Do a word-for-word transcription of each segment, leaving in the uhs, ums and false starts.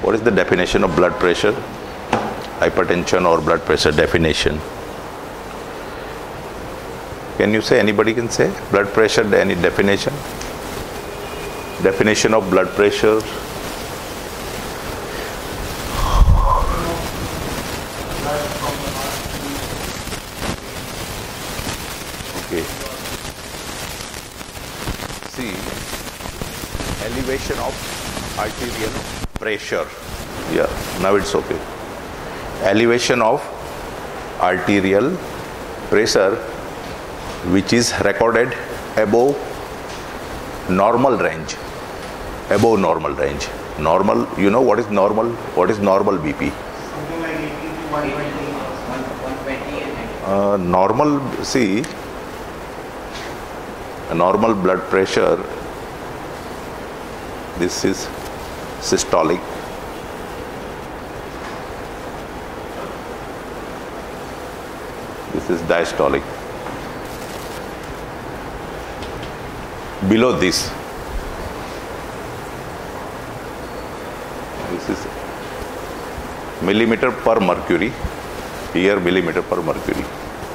What is the definition of blood pressure? Hypertension or blood pressure definition. Can you say, anybody can say? Blood pressure, any definition? Definition of blood pressure. Okay. See, elevation of arterial pressure. Yeah, now it's okay. Elevation of arterial pressure which is recorded above normal range. Above normal range. Normal, you know what is normal? What is normal B P? Something like eighty to one twenty, one twenty. Uh, normal, see, a normal blood pressure, this is systolic. This is diastolic. Below this, this is millimeter per mercury. Here millimeter per mercury.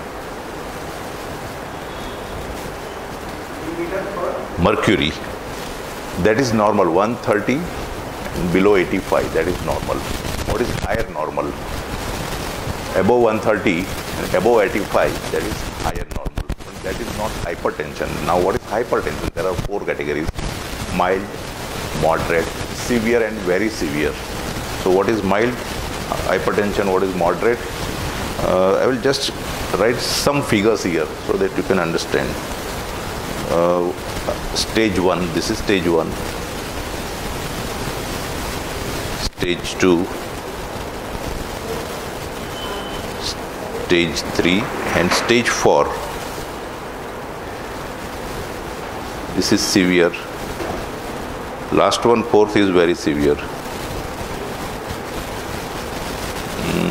Mercury. That is normal. one thirty below eighty-five. That is normal. What is higher normal? Above one thirty and above eighty-five. That is higher normal. But that is not hypertension. Now what is hypertension? There are four categories: mild, moderate, severe, and very severe. So what is mild hypertension? What is moderate? Uh, I will just write some figures here so that you can understand. Uh, stage one, this is stage one. Stage two, stage three, and stage four. This is severe. Last one, fourth, is very severe. Mm.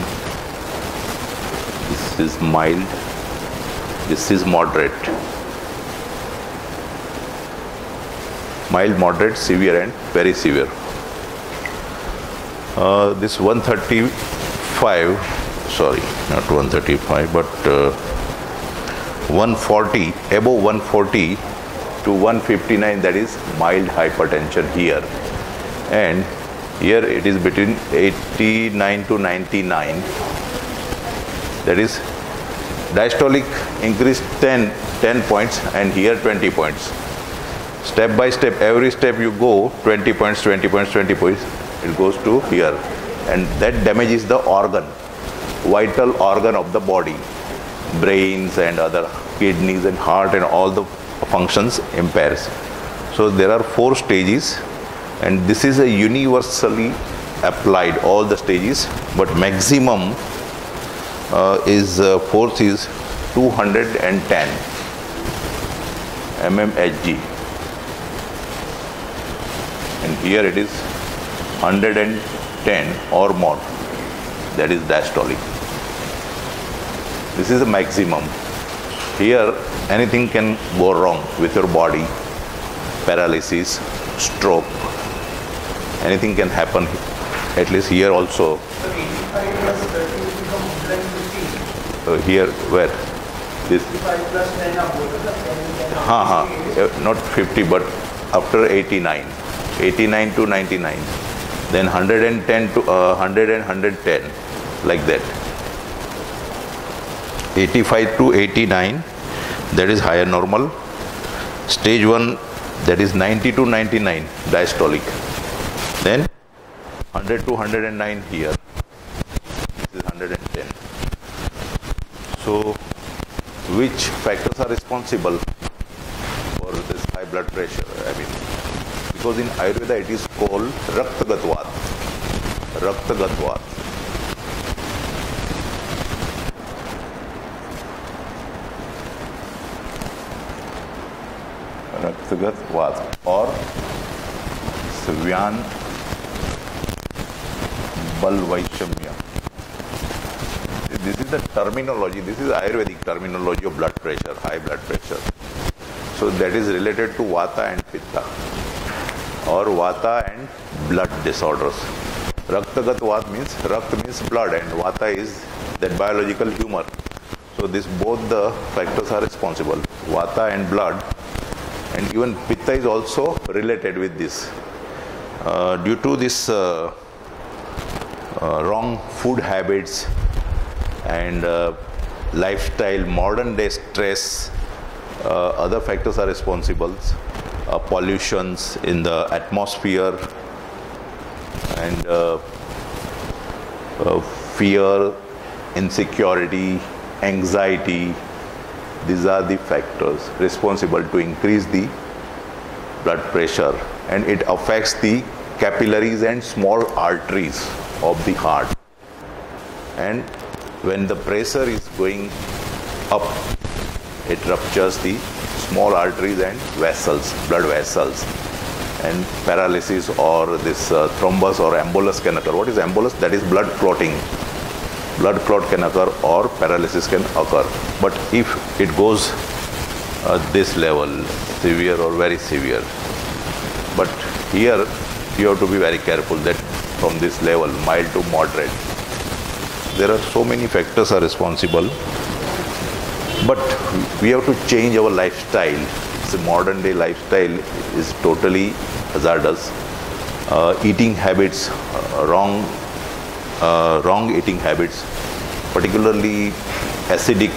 This is mild. This is moderate. Mild, moderate, severe, and very severe. Uh, this one thirty-five, sorry, not one thirty-five, but uh, one forty, above one forty to one fifty-nine, that is mild hypertension here. And here it is between eighty-nine to ninety-nine. That is diastolic increase ten, ten points, and here twenty points. Step by step, every step you go, twenty points, twenty points, twenty points, it goes to here. And that damages the organ, vital organ of the body, brains and other kidneys and heart and all the functions impairs. So there are four stages, and this is a universally applied, all the stages, but maximum uh, is, uh, fourth is two hundred ten mmHg. And here it is one hundred ten or more, that is diastolic. This is the maximum. Here anything can go wrong with your body, paralysis, stroke, anything can happen, at least here also. Uh, here, where? This. Ha ha, not fifty, but after eighty-nine. eighty-nine to ninety-nine, then one hundred ten to uh, one hundred and one hundred ten, like that. eighty-five to eighty-nine, that is higher normal. Stage one, that is ninety to ninety-nine, diastolic. Then one hundred to one hundred nine here. This is one hundred ten. So, which factors are responsible for this high blood pressure? I mean, because in Ayurveda it is called Raktagatvat. Raktagatvat. Raktagatvat or Svyan Balvaishamya. This is the terminology, this is Ayurvedic terminology of blood pressure, high blood pressure. So that is related to Vata and Pitta, or Vata and blood disorders. Raktagaat Vat means Rakt means blood and Vata is that biological humor. So this both the factors are responsible, Vata and blood, and even Pitta is also related with this. Uh, due to this uh, uh, wrong food habits and uh, lifestyle, modern day stress, uh, other factors are responsible. Uh, pollutions in the atmosphere and uh, uh, fear, insecurity, anxiety, these are the factors responsible to increase the blood pressure, and it affects the capillaries and small arteries of the heart. And when the pressure is going up, it ruptures the small arteries and vessels, blood vessels, and paralysis or this uh, thrombus or embolus can occur. What is embolus? That is blood clotting. Blood clot can occur or paralysis can occur. But if it goes uh, this level, severe or very severe, but here you have to be very careful that from this level, mild to moderate, there are so many factors are responsible. But we have to change our lifestyle. The modern day lifestyle is totally hazardous. Uh, eating habits, uh, wrong, uh, wrong eating habits, particularly acidic,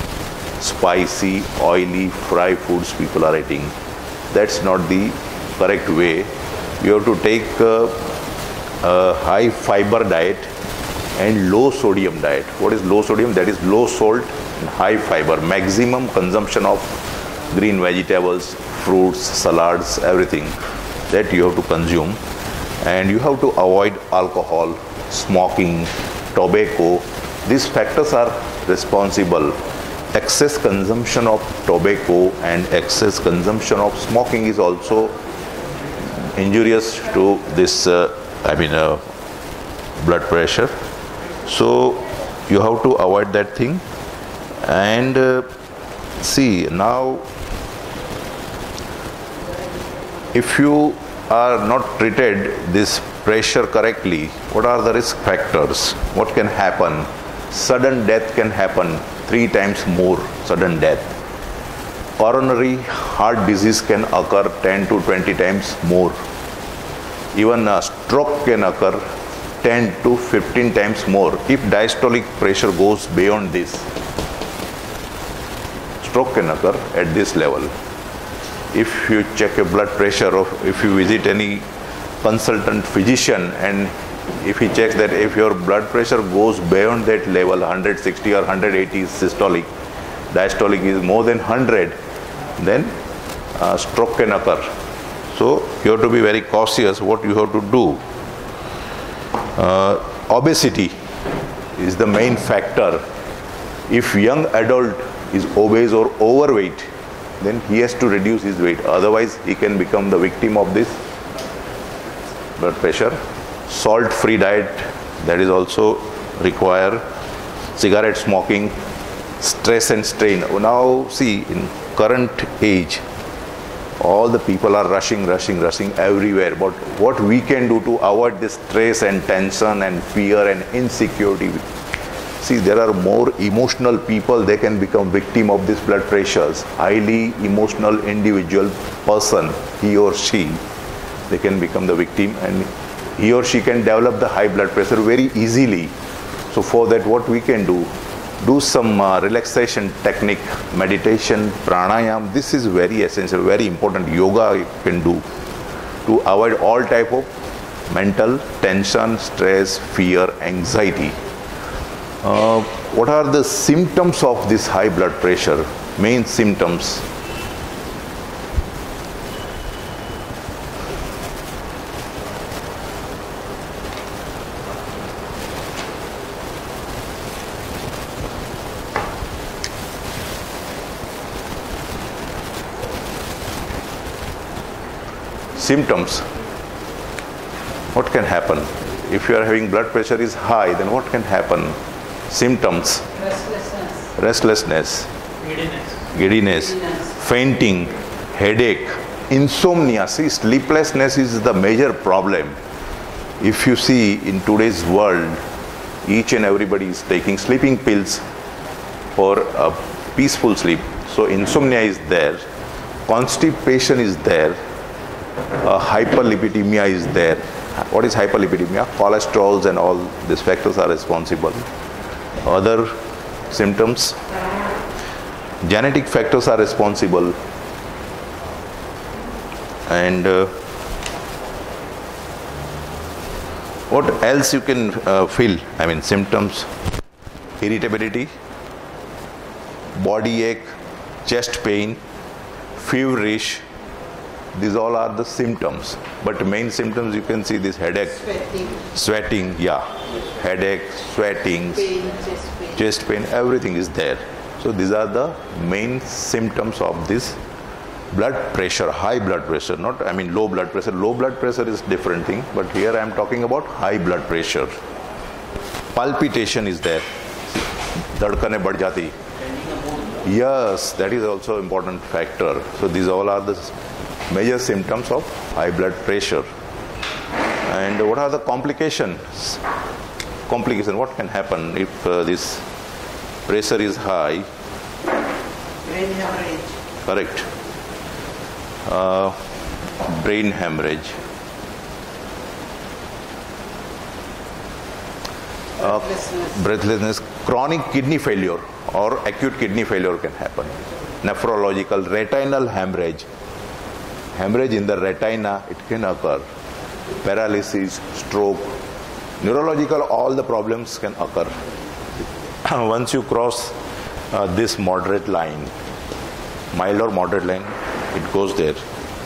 spicy, oily, fried foods people are eating. That's not the correct way. You have to take uh, a high fiber diet and low sodium diet. What is low sodium? That is low salt and high fiber, maximum consumption of green vegetables, fruits, salads, everything that you have to consume. And you have to avoid alcohol, smoking, tobacco. These factors are responsible. Excess consumption of tobacco and excess consumption of smoking is also injurious to this, uh, I mean, uh, blood pressure. So you have to avoid that thing. And uh, see, now if you are not treated this pressure correctly, what are the risk factors? What can happen? Sudden death can happen, three times more sudden death. Coronary heart disease can occur ten to twenty times more. Even a stroke can occur ten to fifteen times more if diastolic pressure goes beyond this. Stroke can occur at this level. If you check a blood pressure, or if you visit any consultant physician, and if he checks that if your blood pressure goes beyond that level, one sixty or one eighty is systolic, diastolic is more than one hundred, then uh, stroke can occur. So you have to be very cautious what you have to do. Uh, obesity is the main factor. If young adult is obese or overweight, then he has to reduce his weight. Otherwise, he can become the victim of this blood pressure. Salt-free diet, that is also require. Cigarette smoking, stress and strain. Now, see, in current age, all the people are rushing, rushing, rushing everywhere. But what we can do to avoid this stress and tension and fear and insecurity? See, there are more emotional people, they can become victim of this blood pressures. Highly emotional individual person, he or she, they can become the victim, and he or she can develop the high blood pressure very easily. So for that, what we can do? Do some uh, relaxation technique, meditation, pranayam. This is very essential, very important. Yoga you can do to avoid all type of mental tension, stress, fear, anxiety. Uh, what are the symptoms of this high blood pressure? Main symptoms. Symptoms. What can happen? If you are having blood pressure is high, then what can happen? Symptoms. Restlessness. Restlessness. Giddiness. Giddiness. Giddiness. Fainting. Headache. Insomnia. See, sleeplessness is the major problem. If you see in today's world, each and everybody is taking sleeping pills for a peaceful sleep. So insomnia is there, constipation is there, uh, hyperlipidemia is there. What is hyperlipidemia? Cholesterols and all these factors are responsible. Other symptoms, genetic factors are responsible. And uh, what else you can uh, feel? I mean, symptoms, irritability, body ache, chest pain, feverish. These all are the symptoms. But the main symptoms you can see this headache, Sweating, sweating, yeah, headache, sweating, pain, chest pain. chest pain, everything is there. So these are the main symptoms of this blood pressure, high blood pressure, not, I mean, low blood pressure. Low blood pressure is different thing, but here I am talking about high blood pressure. Palpitation is there. Dhadkane बढ़ जाती. Yes, that is also important factor. So these all are the major symptoms of high blood pressure. And what are the complications? Complication, what can happen if uh, this pressure is high? Brain hemorrhage. Correct. Uh, brain hemorrhage. Uh, Breathlessness. breathlessness, chronic kidney failure or acute kidney failure can happen. Nephrological, retinal hemorrhage. Hemorrhage in the retina, it can occur. Paralysis, stroke, neurological, all the problems can occur. Once you cross uh, this moderate line, mild or moderate line, it goes there.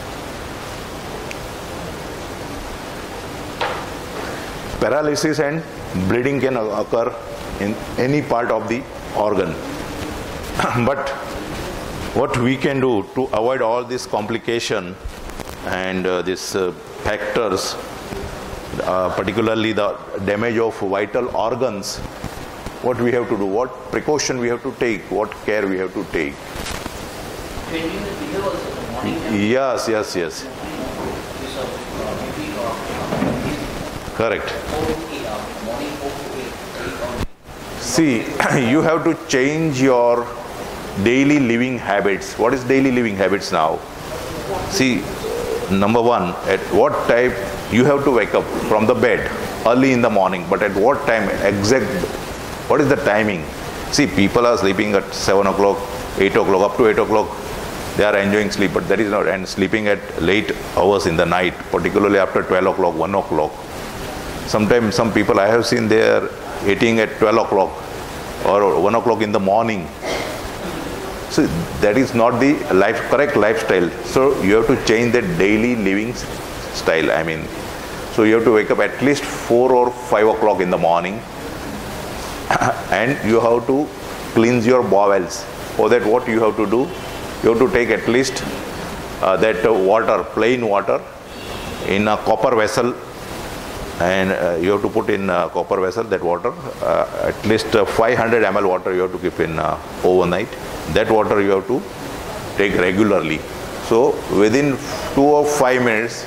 Paralysis and bleeding can occur in any part of the organ. But what we can do to avoid all this complication and uh, these uh, factors, uh, particularly the damage of vital organs, what we have to do, what precaution we have to take, what care we have to take. Changing the figure also, the morning time. Yes, yes, yes. This of, uh, maybe, uh, Correct. four to eight hours, morning four to eight, eight hours. See, you have to change your daily living habits. What is daily living habits now? See, number one, at what time you have to wake up from the bed early in the morning, but at what time exact, what is the timing? See, people are sleeping at seven o'clock, eight o'clock, up to eight o'clock, they are enjoying sleep, but that is not, and sleeping at late hours in the night, particularly after twelve o'clock, one o'clock. Sometimes some people I have seen, they are eating at twelve o'clock or one o'clock in the morning. So that is not the life, correct lifestyle. So you have to change the daily living style. I mean, so you have to wake up at least four or five o'clock in the morning, and you have to cleanse your bowels. For that, what you have to do? You have to take at least uh, that uh, water, plain water, in a copper vessel, and uh, you have to put in a copper vessel that water, uh, at least uh, five hundred milliliters water you have to keep in uh, overnight. That water you have to take regularly. So within two or five minutes,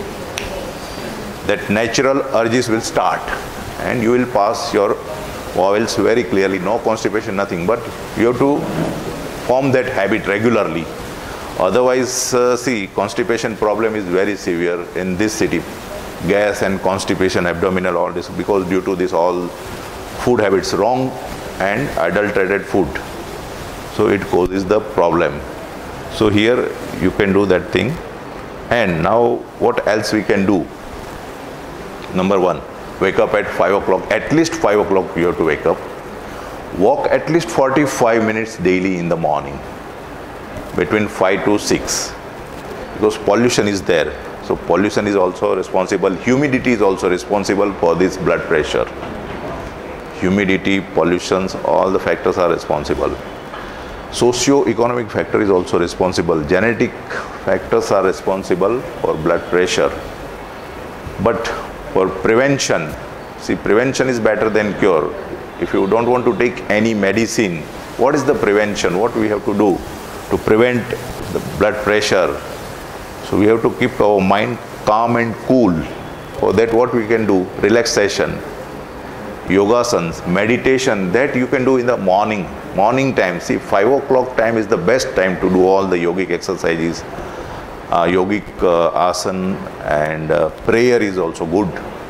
that natural urges will start, and you will pass your bowels very clearly. No constipation, nothing. But you have to form that habit regularly. Otherwise, uh, see, constipation problem is very severe in this city. Gas and constipation, abdominal, all this, because due to this all food habits, wrong and adulterated food. So it causes the problem. So here you can do that thing. And now what else we can do? Number one, wake up at five o'clock. At least five o'clock you have to wake up. Walk at least forty-five minutes daily in the morning, between five to six, because pollution is there. So pollution is also responsible. Humidity is also responsible for this blood pressure. Humidity, pollutions, all the factors are responsible. Socio-economic factor is also responsible. Genetic factors are responsible for blood pressure. But for prevention, see, prevention is better than cure. If you don't want to take any medicine, what is the prevention? What we have to do to prevent the blood pressure? So we have to keep our mind calm and cool. For that, what we can do? Relaxation, yogasans, meditation, that you can do in the morning, morning time. See, five o'clock time is the best time to do all the yogic exercises, uh, yogic uh, asan, and uh, prayer is also good.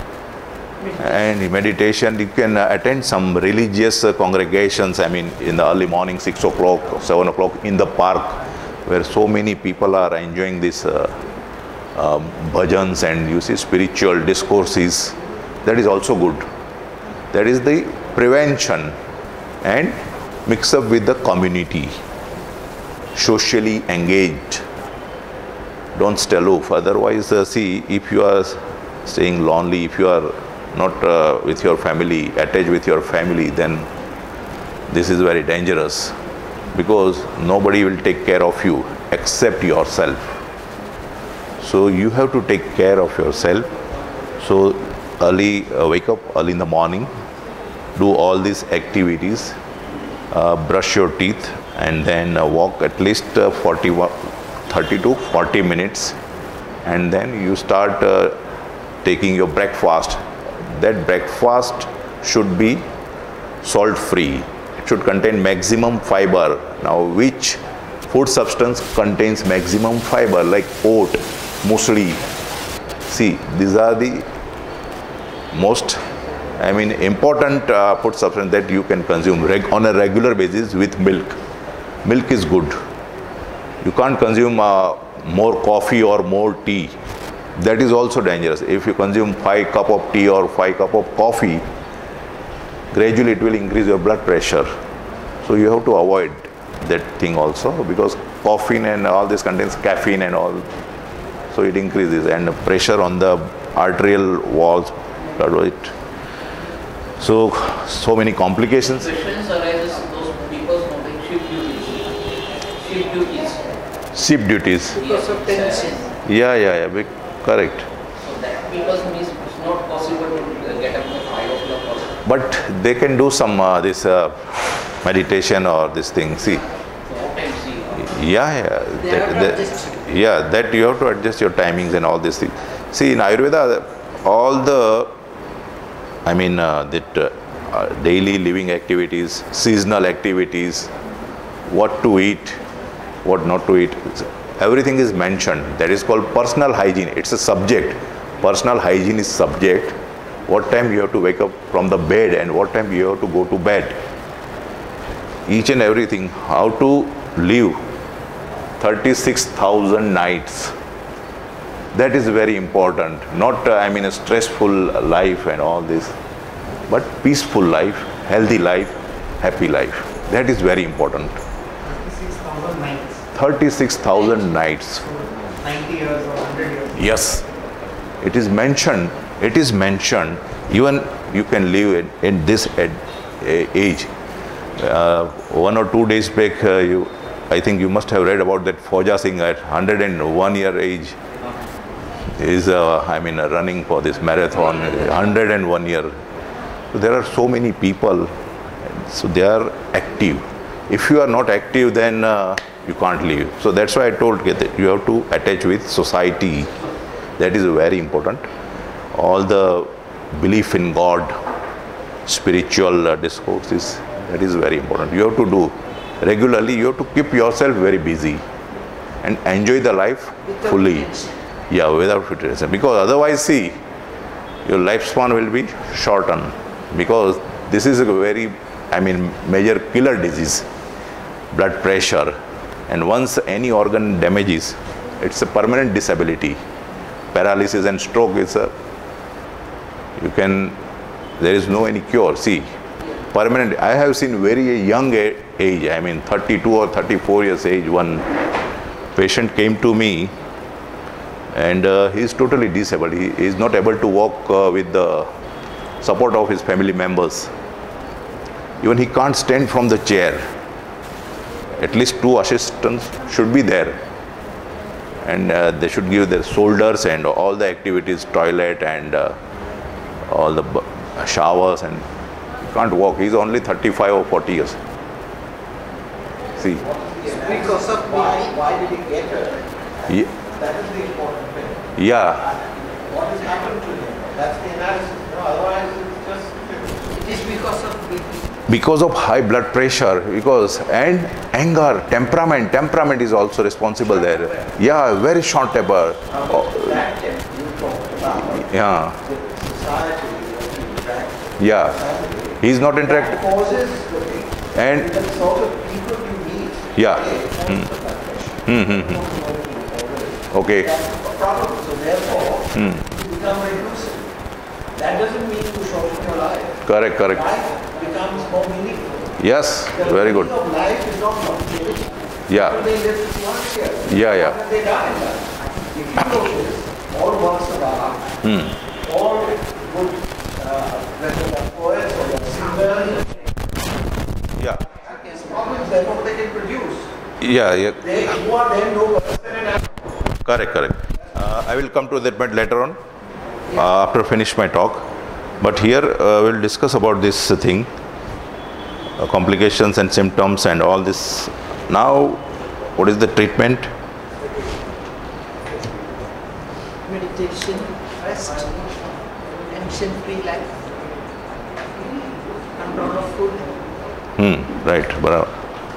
And meditation, you can uh, attend some religious uh, congregations, I mean, in the early morning, six o'clock, seven o'clock, in the park, where so many people are enjoying this uh, uh, bhajans and you see spiritual discourses. That is also good. That is the prevention, and mix up with the community, socially engaged. Don't stay aloof. Otherwise, uh, see, if you are staying lonely, if you are not uh, with your family, attached with your family, then this is very dangerous, because nobody will take care of you except yourself. So you have to take care of yourself. So early, uh, wake up early in the morning, do all these activities, uh, brush your teeth, and then uh, walk at least uh, forty, thirty to forty minutes, and then you start uh, taking your breakfast. That breakfast should be salt free. It should contain maximum fiber. Now, which food substance contains maximum fiber, like oat, muesli? See, these are the most, I mean, important uh, food substance that you can consume reg on a regular basis with milk. Milk is good. You can't consume uh, more coffee or more tea. That is also dangerous. If you consume five cup of tea or five cup of coffee, gradually it will increase your blood pressure. So you have to avoid that thing also, because caffeine and all this contains caffeine and all. So it increases, and pressure on the arterial walls. It. So, so many complications. Questions arises those people who make shift duties. Shift duties. Shift duties. Because of tension. Yeah, yeah, yeah. Big, correct. So that people means it's not possible to get up at five o'clock also. But they can do some uh, this uh, meditation or this thing. See. So how time see? Yeah, yeah. They That, have to that- adjust. yeah, that you have to adjust your timings and all these things. See, in Ayurveda, all the, I mean, uh, that uh, uh, daily living activities, seasonal activities, what to eat, what not to eat, everything is mentioned. That is called personal hygiene. It's a subject. Personal hygiene is subject. What time you have to wake up from the bed and what time you have to go to bed. Each and everything. How to live thirty-six thousand nights. That is very important. Not, uh, I mean, a stressful life and all this, but peaceful life, healthy life, happy life. That is very important. thirty-six thousand nights. thirty-six thousand nights. So ninety years or one hundred years. Yes. It is mentioned, it is mentioned, even you can live in, in this ed, uh, age. Uh, one or two days back, uh, you, I think you must have read about that Fauja Singh at one hundred and one year age. Is uh, I mean, uh, running for this marathon, one hundred and one year. So there are so many people, so they are active. If you are not active, then uh, you can't live. So that's why I told you that you have to attach with society. That is very important. All the belief in God, spiritual uh, discourses, that is very important. You have to do regularly. You have to keep yourself very busy and enjoy the life Without fully. tension. Yeah, without tension. Because otherwise, see, your lifespan will be shortened. Because this is a very, I mean, major killer disease, blood pressure. And once any organ damages, it's a permanent disability. Paralysis and stroke is a, you can, there is no any cure. See, permanent, I have seen very young a- age, I mean thirty-two or thirty-four years age, one patient came to me and uh, he is totally disabled. He is not able to walk uh, with the support of his family members. Even he can't stand from the chair. At least two assistants should be there. And uh, they should give their shoulders and all the activities, toilet and uh, all the b- showers, and he can't walk. He's only thirty-five or forty years. See. Because of Why, me. why did he get her? Yeah. That is the important thing. Yeah. What has happened to him? That's the analysis. No, otherwise it's just... It is because of B P. Because of high blood pressure, because and anger, temperament, temperament is also responsible there. Yeah, very short temper. Oh, That temp you talked about, yeah, the society that you interact yeah. He's not that interacting. causes the thing. And The sort of people you meet. yeah. they Hmm. cause the blood pressure. Hmm, hmm, hmm. Okay. That's a problem. So therefore, Hmm. you become reclusive. That doesn't mean you shorten your life. Correct, correct. Life becomes more meaningful. Yes, The very good. meaning of life is not longevity. Yeah. People may live to one year. Yeah, yeah. After they die, if you notice, all works of art, Hmm. all good, uh, whether they're poets or they're singers, Yeah. it's problems, therefore they can produce. Yeah, yeah. They, who are then no worse than an actor. Correct, correct. Uh, I will come to that point later on, uh, after finish my talk. But here uh, we'll discuss about this uh, thing, uh, complications and symptoms and all this. Now, what is the treatment? Meditation, rest, tension-free life, control of food. Hmm, right. Barabar.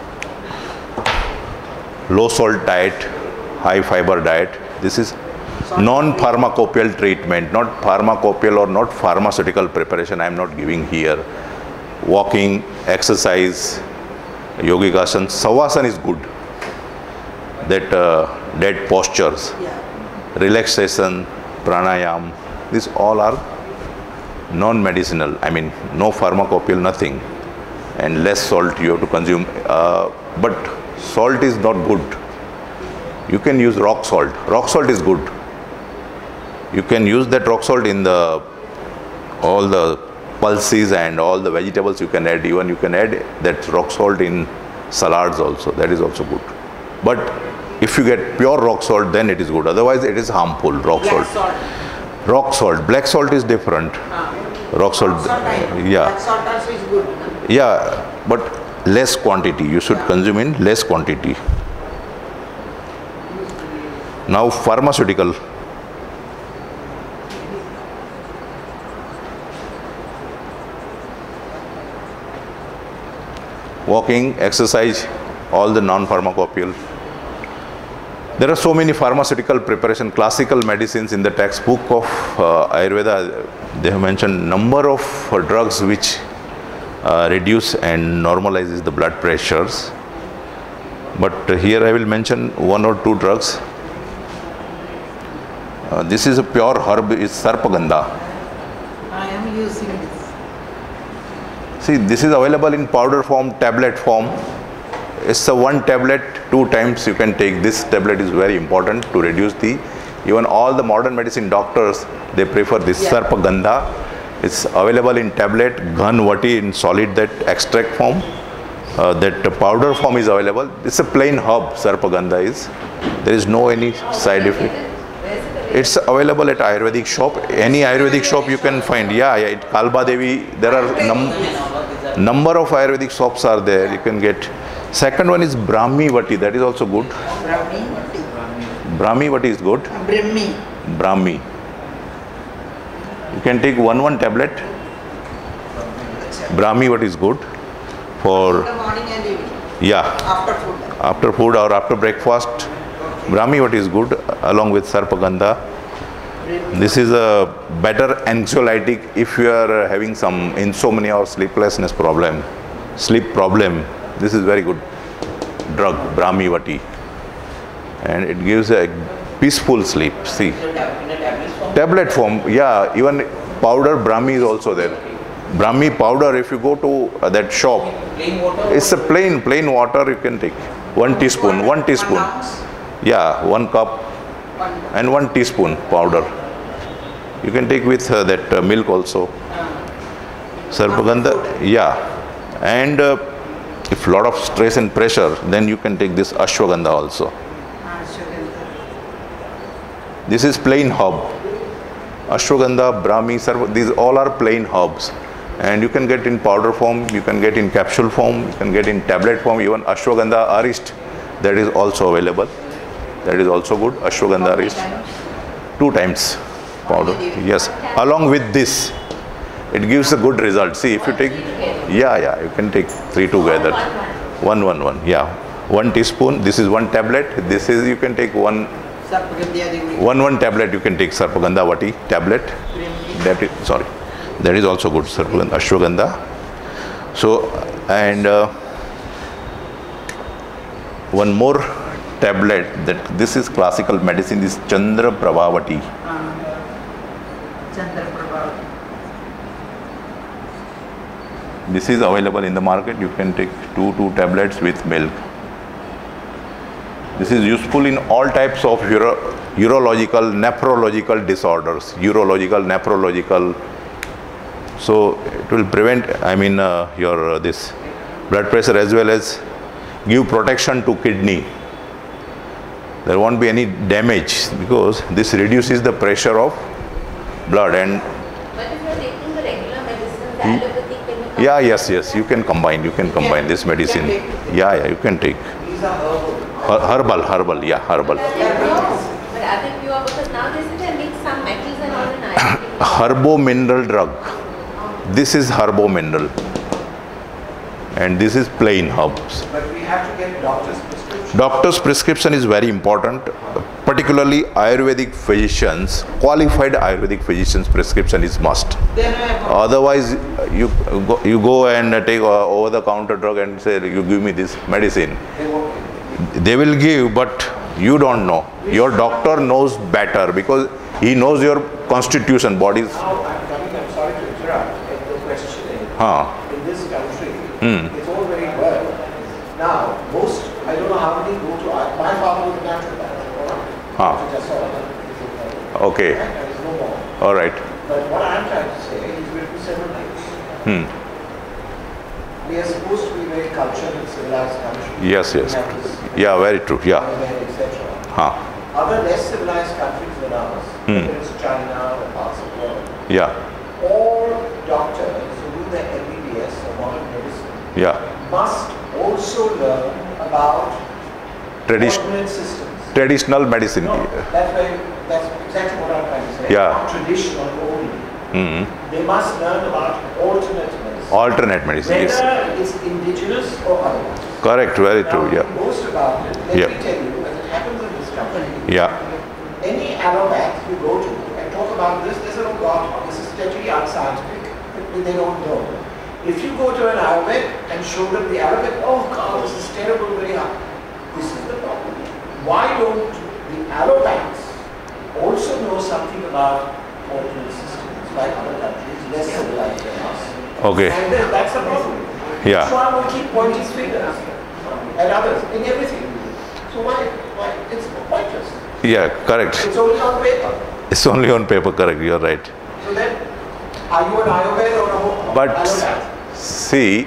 Low salt diet, high fiber diet. This is non-pharmacopoeial treatment, not pharmacopoeial or not pharmaceutical preparation. I am not giving here. Walking, exercise, yogic asana, savasana is good. That uh, dead postures, Yeah. relaxation, pranayam, these all are non-medicinal. I mean, no pharmacopoeial, nothing. And less salt you have to consume. Uh, but salt is not good. You can use rock salt. Rock salt is good. You can use that rock salt in the all the pulses and all the vegetables you can add. Even you can add that rock salt in salads also. That is also good. But if you get pure rock salt, then it is good. Otherwise, it is harmful. Rock Black salt. salt. Rock salt. Black salt is different. Ah. Rock salt. Salt I know. Yeah. Black salt also is good. No? Yeah, but less quantity. You should Yeah. consume in less quantity. Now, pharmaceutical. Walking, exercise, all the non-pharmacopoeial. There are so many pharmaceutical preparation, classical medicines in the textbook of uh, Ayurveda. They have mentioned number of uh, drugs which uh, reduce and normalizes the blood pressures. But uh, here I will mention one or two drugs. Uh, this is a pure herb, is Sarpagandha. I am using this. See, this is available in powder form, tablet form. It's a one tablet, two times you can take. This tablet is very important to reduce the, even all the modern medicine doctors, they prefer this Yeah. Sarpagandha. It's available in tablet, Ghanvati in solid, that extract form. Uh, that powder form is available. It's a plain herb, Sarpagandha is. There is no any side effect. It's available at Ayurvedic shop. Any Ayurvedic shop you can find. Yeah, yeah. At Kalba Devi, there are num number of Ayurvedic shops are there. You can get. Second one is Brahmi Vati. That is also good. Brahmi. Brahmi Vati is good. Brahmi. Brahmi. You can take one one tablet. Brahmi Vati is good for, In the morning and evening. yeah, After food. after food or after breakfast. Brahmi Vati is good along with Sarpagandha. This is a better anxiolytic if you are having some insomnia or sleeplessness problem, sleep problem. This is very good drug, Brahmi Vati. And it gives a peaceful sleep. See, In a tab- in a tablet form. tablet form, yeah, even powder Brahmi is also there. Brahmi powder, if you go to uh, that shop, Plain water. it's a plain, plain water you can take. One teaspoon, one teaspoon. One ounce. Yeah, one cup One. and one teaspoon powder. You can take with uh, that uh, milk also. Uh, Sarpagandha, yeah. And uh, if lot of stress and pressure, then you can take this Ashwagandha also. ah, sugar. This is plain herb. Ashwagandha, Brahmi, Sarva, these all are plain herbs. And you can get in powder form, you can get in capsule form, you can get in tablet form, even Ashwagandha Arist, that is also available. That is also good, Ashwagandha How many Arist. times? Two times. powder. Yes, along with this, it gives a good result. See, if you take, yeah, yeah, you can take three together. One, one, one. Yeah, one teaspoon. This is one tablet. This is you can take one. One one tablet you can take Sarpagandha Vati tablet. That is sorry, that is also good. Sarpagandha, Ashwagandha. So and uh, one more tablet. That this is classical medicine. This Chandra Prabhavati. Chandra Prabhavati. This is available in the market. You can take two two tablets with milk. This is useful in all types of uro urological, nephrological disorders. Urological, nephrological. So it will prevent, I mean, uh, your uh, this blood pressure as well as give protection to kidney. There won't be any damage because this reduces the pressure of blood and. But if you are taking the regular medicine, the allopathy, can you Yeah, yes, yes. You can combine. You can combine this medicine. Yeah, yeah. You can take. These are herbal. Herbal, herbal, yeah, herbal. But are they pure? But are they pure? Because now they say they mix some metals and all in Ayurvedic. Herbo mineral drug. This is herbo mineral. And this is plain herbs. But we have to get doctor's prescription. Doctor's prescription is very important. Particularly Ayurvedic physicians, qualified Ayurvedic physicians prescription is must. Then I have Otherwise, you go, you go and take uh, over the counter drug and say, you give me this medicine. They won't give. They will give, but you don't know. Your doctor knows better because he knows your constitution, body's. Now I'm coming, I'm sorry to interrupt, but the questioning Huh. in this country, Hmm. it's all very well. Now, most, I don't know how many go to, I- my father was a naturopath, all right? Huh. So just saw that. Okay. There is no more. All right. But what I'm trying to say is we're to several things. Hmm. We are supposed to be very cultured and civilized country. Yes, yes. We have this Yeah, very true. Yeah. Ayurveda, et cetera. Huh. Other less civilized countries than ours, Hmm. whether it's China or parts of the world, Yeah. all doctors who do their M B B S or modern medicine Yeah. must also learn about Tradition, alternate systems. traditional medicine. No, that's very, that's exactly what I'm trying to say. Yeah. Not traditional only. Hmm. They must learn about alternate medicine. Alternate medicine. Yes. Whether it's indigenous or otherwise. Correct. Very Now, true. the Yeah. most about it, let Yeah. me tell you, as it happens in this country, Yeah. any allopath you go to and talk about this, they say, oh God, this is totally unscientific. They don't know. If you go to an Ayurved and show them the allopath, oh God, this is terrible, very hard. This is the problem. Why don't the allopaths also know something about alternate systems like other countries, less civilized than us? Okay. And then that's the problem. Yeah. So I will keep pointing fingers at others in everything. So why, why, it's pointless. Yeah. Correct. It's only on paper. It's only on paper. Correct. You're right. So then, are you an Ayurveda or a ho- But allopath? see,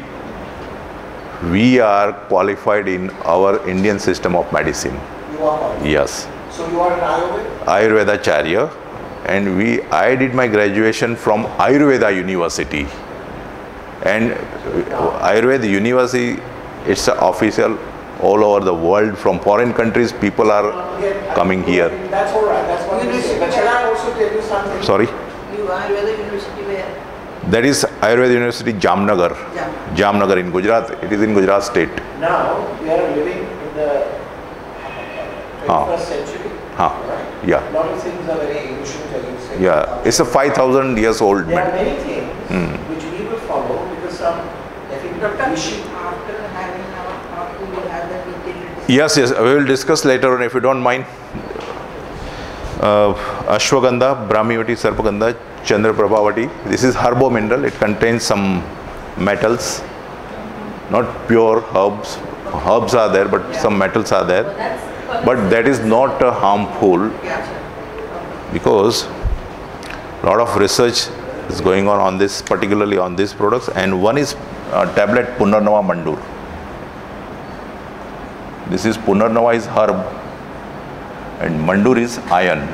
we are qualified in our Indian system of medicine. You are one. Yes. So you are an Ayurveda? Ayurveda Charya, and we I did my graduation from Ayurveda University, and uh, Ayurveda University, it's a official all over the world. From foreign countries people are Yeah, coming here. That's all right. That's what you say. But shall I also tell you something? Sorry, you Ayurveda University where? that is Ayurveda University Jamnagar. Jam. Jamnagar in Gujarat. It is in Gujarat state. Now, we are living in the twenty-first century. Huh. Right? Yeah. A lot of things are very ancient, as you say. Yeah, it's a five thousand years old There are med- many things Hmm. which we will follow because some, I think, Doctor, we should. after having our talk, we will have the detailed. Yes, yes, we will discuss later on if you don't mind. Uh, Ashwagandha, Brahmivati, Sarpagandha, Chandra Prabhavati. This is herbo mineral. It contains some metals, not pure herbs. Herbs are there, but some metals are there. So that's But that is not uh, harmful Yeah, sir. because a lot of research is going on on this, particularly on these products. And one is uh, tablet Punarnava Mandur. This is Punarnava is herb and Mandur is iron.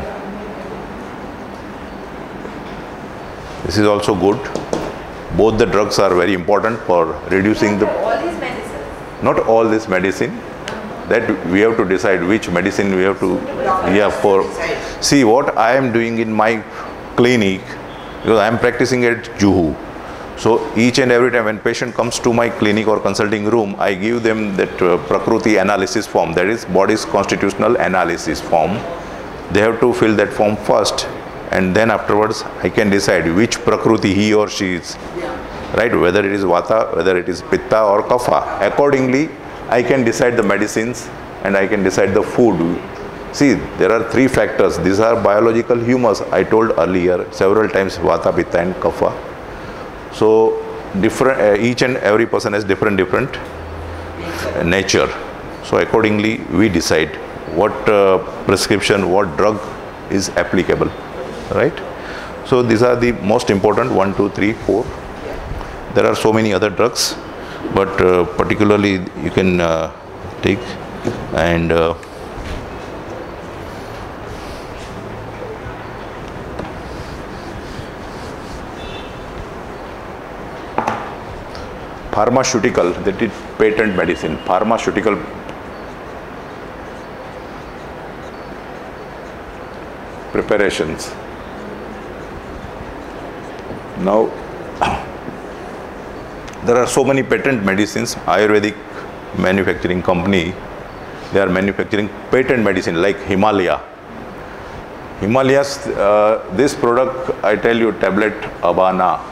This is also good. Both the drugs are very important for reducing the, all these medicines. not all this medicine, that we have to decide which medicine we have to, yeah, for, see what I am doing in my clinic, because I am practicing at Juhu. So each and every time when patient comes to my clinic or consulting room, I give them that uh, Prakruti analysis form, that is body's constitutional analysis form. They have to fill that form first, and then afterwards I can decide which Prakruti he or she is, right? Whether it is Vata, whether it is Pitta or Kapha. Accordingly, I can decide the medicines and I can decide the food. See, there are three factors. These are biological humors. I told earlier several times, Vata, Pitta and Kapha. So different, uh, each and every person has different different uh, nature. So accordingly we decide what uh, prescription, what drug is applicable, right? So these are the most important, one, two, three, four. There are so many other drugs, but uh, particularly you can uh, take and uh, pharmaceutical, that is patent medicine, pharmaceutical preparations. Now, there are so many patent medicines. Ayurvedic manufacturing company, they are manufacturing patent medicine like Himalaya. Himalayas, uh, this product, I tell you, tablet Abana.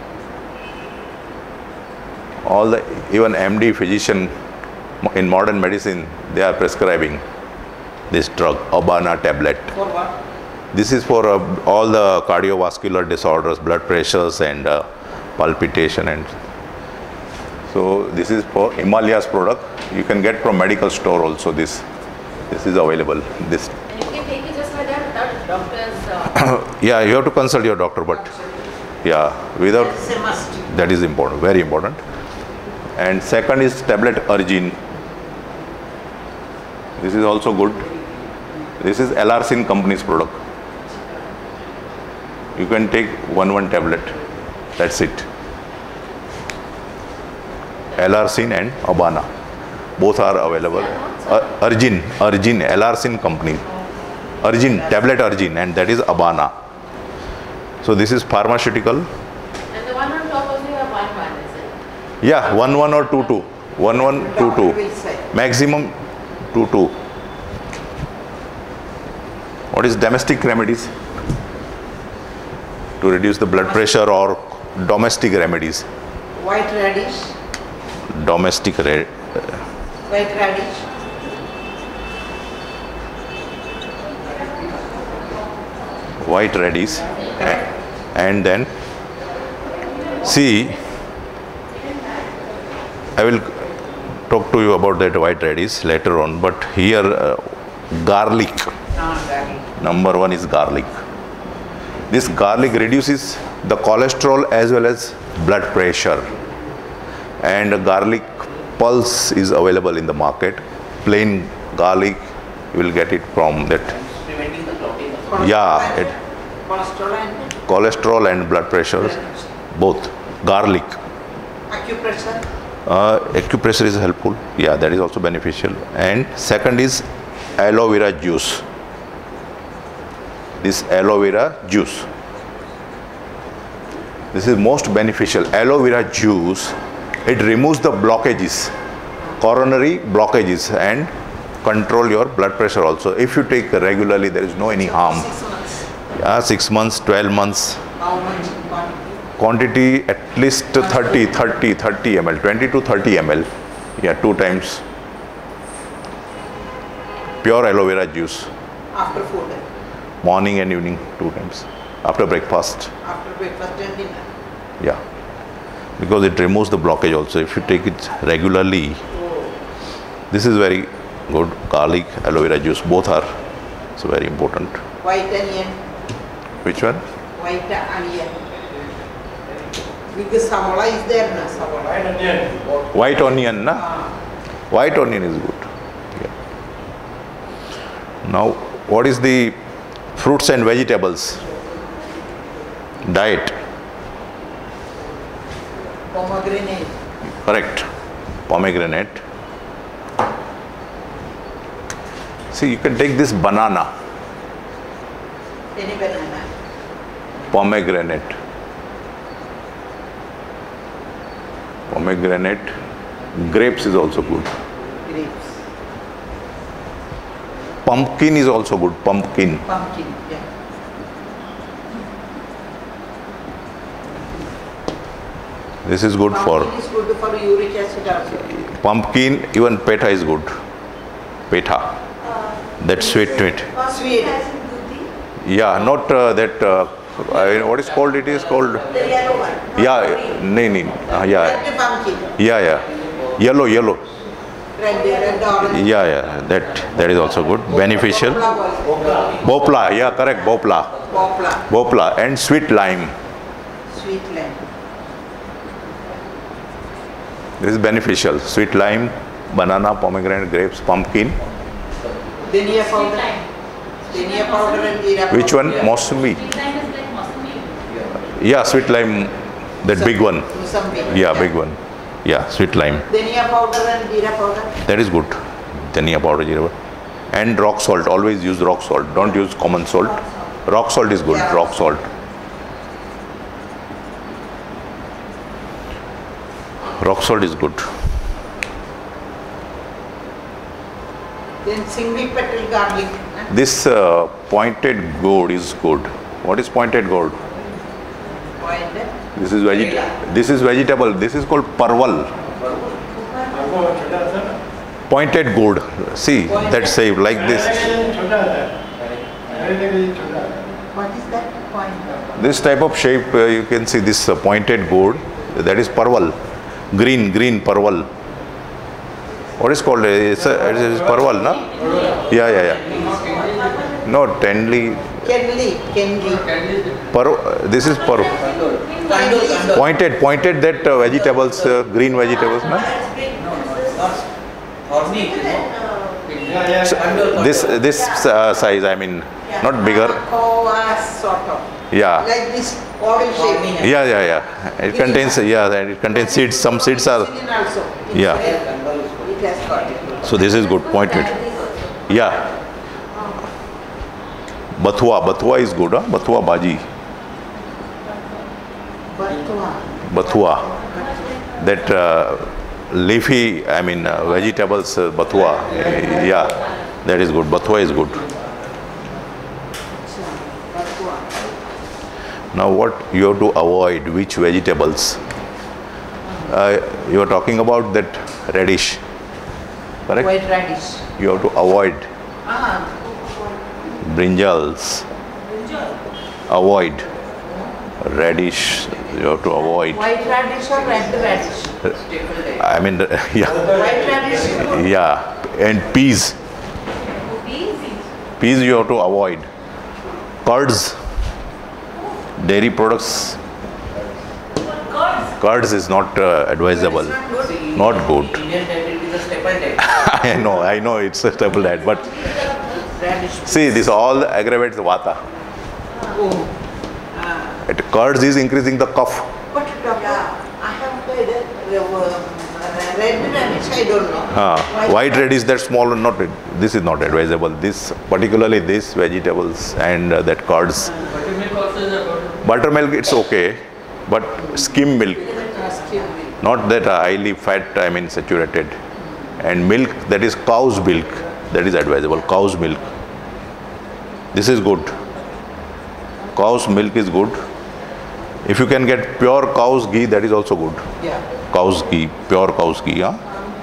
All the, even M D physician in modern medicine, they are prescribing this drug, Abana tablet. For what? This is for uh, all the cardiovascular disorders, blood pressures and uh, palpitation, and so this is for Himalayas product. You can get from medical store also. This, this is available. This. And you can take it just like that without doctors. Uh, Yeah, you have to consult your doctor, but yeah, without It's a must. that is important, very important. And second is tablet Argine. This is also good. This is L R S I N company's product. You can take one one tablet. That's it. L R S I N and Abana, both are available. Uh, Argine, Argine, L R S I N company. Argine, tablet Argine, and that is Abana. So this is pharmaceutical. and the one on top also you have one one, is it? Yeah, one one or two two. One one, two two. Maximum two two. What is domestic remedies? To reduce the blood pressure, or domestic remedies? White radish. Domestic re White radish. white radish. A- And then, see, I will talk to you about that white radish later on, but here uh, garlic. Ah, garlic. Number one is garlic. This garlic reduces the cholesterol as well as blood pressure. And garlic pulse is available in the market. Plain garlic, you will get it from that. Preventing the clotting. Yeah, it, Cholesterol and cholesterol and blood pressure, both. Garlic. acupressure. Uh, acupressure is helpful. Yeah, that is also beneficial. And second is aloe vera juice. This aloe vera juice. This is most beneficial. Aloe vera juice, it removes the blockages, coronary blockages, and control your blood pressure also. If you take regularly, there is no any harm. Six months. Yeah, six months, twelve months. How much in quantity? Quantity at least thirty, thirty, thirty milliliters, twenty to thirty milliliters. Yeah, two times. Pure aloe vera juice. After food. Morning and evening, two times. After breakfast. After breakfast and dinner. Yeah. Because it removes the blockage also. If you take it regularly, this is very good. Garlic, aloe vera juice, both are so very important. White onion. Which one? White onion. Because samola is there na. Samola. White onion, na? White onion is good. Yeah. Now, what is the fruits and vegetables diet? Pomegranate. Correct. Pomegranate. See, you can take this banana. Any banana. Pomegranate. Pomegranate. Grapes is also good. Grapes. Pumpkin is also good. Pumpkin. Pumpkin, yeah. This is good Pumpkin for is good for uric acid also. pumpkin. Even petha is good. Petha. That sweet meat. Sweet. Yeah, not uh, that. Uh, I- what is called? It is called. The yellow one. Yeah, nee, nee. Uh, yeah, Red pumpkin. yeah, yeah. Yellow, yellow. Red, red orange. Yeah, yeah. That that is also good. Beneficial. Poplar. Bopla. Yeah, correct. Bopla. Poplar. Bopla and sweet lime. Sweet lime. This is beneficial. Sweet lime, banana, pomegranate, grapes, pumpkin. Dhania powder. Dhania powder and jeera powder. Which one? Mosumi. Yeah, sweet lime. That big one. Musambi. Yeah, big one. Yeah, sweet lime. Dhania powder and jeera powder. That is good. Dhania powder, jeera powder. And rock salt. Always use rock salt. Don't use common salt. Rock salt is good. Yeah. Rock salt. Rock salt is good. Then singvi petal garlic. huh? This uh, pointed gourd is good. What is pointed gourd? Pointed. This is veget. This is vegetable. This is called parval. Pointed gourd. See that shape like this. What is that? Pointed. This type of shape uh, you can see this uh, pointed gourd. That is parval. Green, green parval. What is called? It's, a, it's parval, no? Yeah, yeah, yeah. No, tenli. Kenli. Kenli. Par, this is par. Pointed, pointed that uh, vegetables, uh, green vegetables, no? So, this this uh, size, I mean, not bigger. Oh, uh, sort of. Yeah. Like this oval shape. Yeah, yeah, yeah. It contains, yeah, it contains seeds. Some seeds are, Insulin also. yeah. It has got it. So this is good, pointed. Yeah. Bathua, bathua is good, huh? Bathua bhaji. Batua. Bathua. That uh, leafy, I mean, uh, vegetables, uh, bathua. Uh, yeah, that is good. Bathua is good. Batua. Now what you have to avoid, which vegetables? Uh, you are talking about that radish, correct? White radish. You have to avoid Ah, brinjals. Avoid radish. You have to avoid. white radish or red radish? I mean, yeah, White radish is good. yeah, and peas. Peas you have to avoid. Curds, dairy products. Curds is not uh, advisable. It's Not not good. good. Indian diet is a staple diet. I know, I know it's a staple diet, but Radish. see, this all aggravates the vata. Oh. Ah. It, curds is increasing the cough. But doctor, I have heard uh, red radish, I don't know. Uh, white radish, that small, not this is not advisable. This particularly this vegetables and uh, that curds. Buttermilk also is a good. Buttermilk it's okay, but skim milk, Ask him. not that highly fat, I mean saturated, and milk that is cow's milk, that is advisable. Cow's milk. This is good. Cow's milk is good. If you can get pure cow's ghee, that is also good. Yeah. Cow's ghee, pure cow's ghee, huh?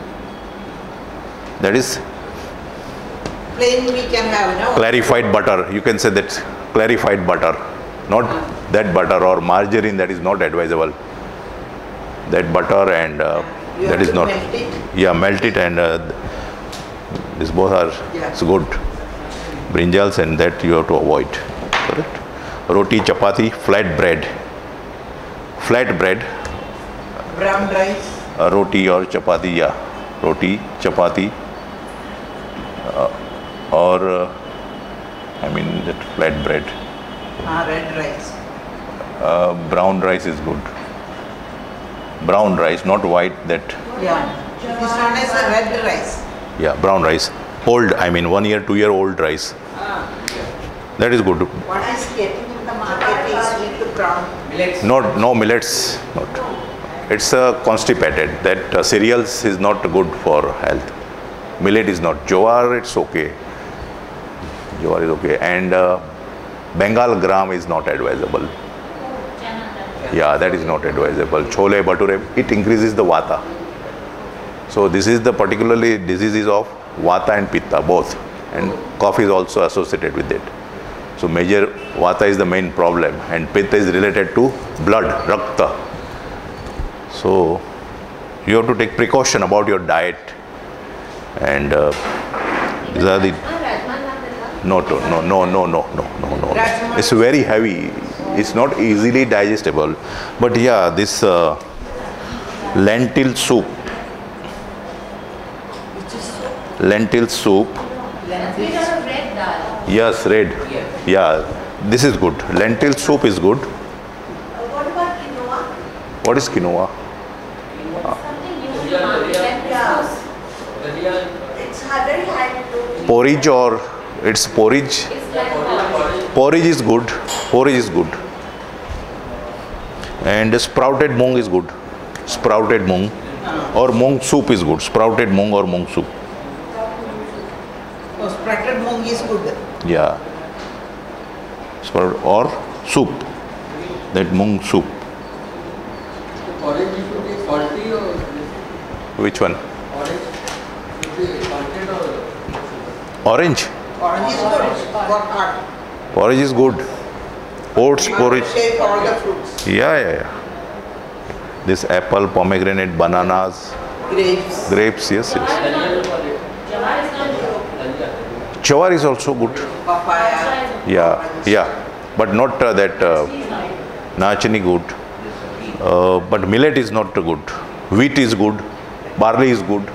That is Plain we can have, no? clarified butter. You can say that clarified butter, not that butter or margarine, that is not advisable. That butter and uh, You that have is to not. melt it. Yeah, melt it and uh, this both are Yeah. it's good. Brinjals and that you have to avoid. Correct? Roti, chapati, flat bread. Flat bread, Brown rice. uh, roti or chapati, yeah. Roti, chapati, uh, or uh, I mean that flat bread. Ah, red rice. Uh, brown rice is good. Brown rice, not white. That Yeah. It is known as a red rice. yeah, brown rice. Old, I mean one year, two year old rice. Ah. That is good. What is getting in the market is with crown. Millets. No, no millets. Not. It's uh, constipated. That uh, cereals is not good for health. Millet is not. Jowar, it's okay. Jowar is okay. And uh, Bengal gram is not advisable. Yeah, that is not advisable. Chole bhature, it increases the vata. So this is the particularly diseases of vata and pitta both, and cough is also associated with it. So major vata is the main problem, and pitta is related to blood, rakta. So you have to take precaution about your diet, and uh, these are the no no no no no no no no no. It's very heavy. It's not easily digestible. But yeah, this uh, lentil soup. Lentil soup. red dal. Yes, red. Yeah, this is good. Lentil soup is good. What about quinoa? What is quinoa? Something you Yeah. Dalia. It's high- very high in protein. Porridge or it's porridge? It's like porridge. Porridge is good. Porridge is good. And sprouted mung is good. Sprouted mung. Or mung soup is good. Sprouted mung or mung soup. Oh, sprouted mung is good. Yeah. Sprout or soup. That mung soup. Orange should be salty or Which one? orange should be salted or Orange. Orange is good for heart. Porridge is good. Oats porridge. Take all the fruits. Yeah, yeah, yeah. This apple, pomegranate, bananas, Grapes. grapes, yes, yes. Dalia for it. Jawar is not good. Dalia. Jowar is also good. Papaya. Yeah, yeah. But not uh, that uh, nachani good. Uh, but millet is not good. Wheat is good. Barley is good.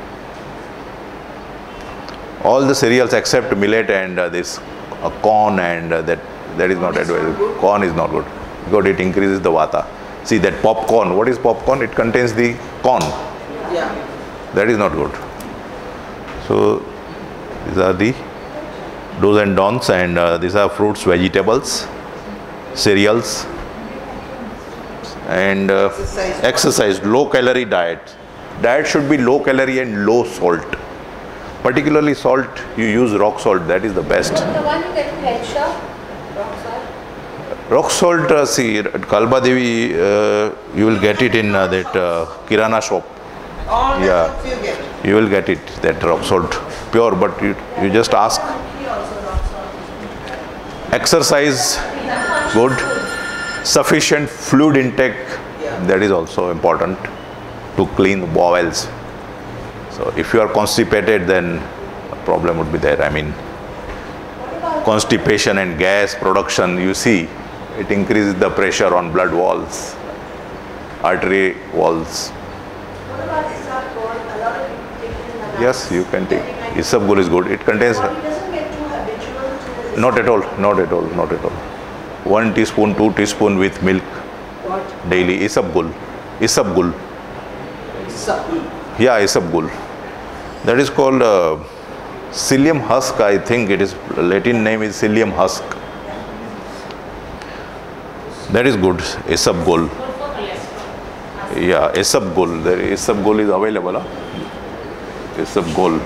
All the cereals except millet and uh, this uh, corn and uh, that that is not advisable. Corn is not good because it increases the vata. See that popcorn. What is popcorn? It contains the corn. Yeah. That is not good. So these are the do's and don'ts, and uh, these are fruits, vegetables, cereals, and uh, Exercise. exercise. Low calorie diet. Diet should be low calorie and low salt. Particularly salt, you use rock salt. That is the best. The one you get in health shop, rock salt. Rock salt, uh, see, at Kalba Devi, uh, you will get it in uh, that uh, Kirana shop. All the Yeah. fruits you get. You will get it, that rock salt, pure, but you, you just ask. Exercise, good. Sufficient fluid intake, that is also important to clean the bowels. So if you are constipated, then a problem would be there. I mean, constipation and gas production, you see, it increases the pressure on blood walls, artery walls. What about isabgol? A lot of people take it in the Yes, you can take. Isabgol is good. It contains, Body doesn't get too habitual to not at all, not at all, not at all. One teaspoon, two teaspoon with milk what? daily. Isabgol. Isabgol. Isabgol. Yeah, Isabgol. That is called uh, psyllium husk, I think it is. Latin name is psyllium husk. That is good. Isabgol. Yeah, Isabgol. There Isabgol is available. Huh? Isabgol.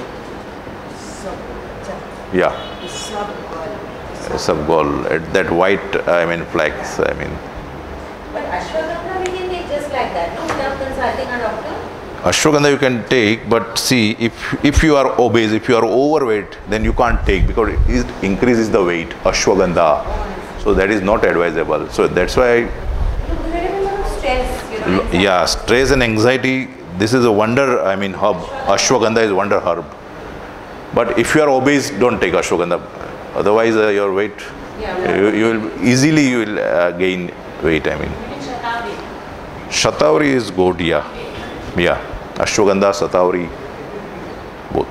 Yeah, Isabgol. Isabgol. At that white, I mean, flax. I mean, But ashwagandha we can take just like that, no? Without consulting a doctor? ashwagandha you can take, but see, if if you are obese, if you are overweight, then you can't take because it increases the weight. Ashwagandha. So that is not advisable. So that's why. You get a lot of stress, you know. L- Yeah, stress and anxiety, this is a wonder, I mean, herb. Ashwagandha is wonder herb. But if you are obese, don't take ashwagandha. Otherwise, uh, your weight, Yeah. you, you will easily you will uh, gain weight, I mean. Shatavari is good, yeah. Yeah, ashwagandha, Shatavari, both.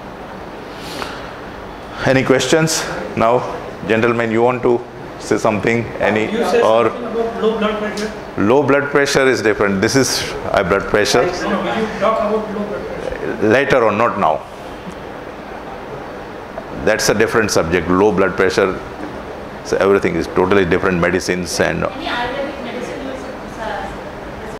Any questions? Now, gentlemen, you want to say something? Any? You said Or something about low blood pressure. low blood pressure is different. This is high blood pressure. No, no, will you talk about low blood pressure? Later on, not now. That's a different subject. Low blood pressure, so everything is totally different medicines and Any Ayurvedic